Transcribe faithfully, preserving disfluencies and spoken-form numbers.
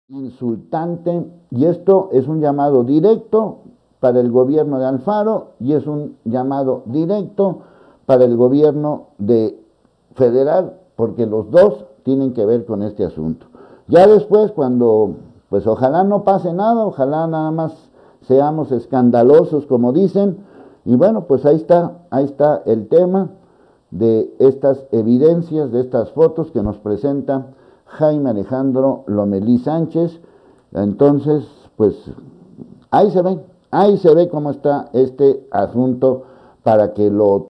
insultante, y esto es un llamado directo para el gobierno de Alfaro y es un llamado directo para el gobierno de federal, porque los dos tienen que ver con este asunto. Ya después, cuando, pues ojalá no pase nada, ojalá nada más seamos escandalosos, como dicen, y bueno, pues ahí está, ahí está el tema de estas evidencias, de estas fotos que nos presenta Jaime Alejandro Lomelí Sánchez. Entonces, pues ahí se ve, ahí se ve cómo está este asunto para que lo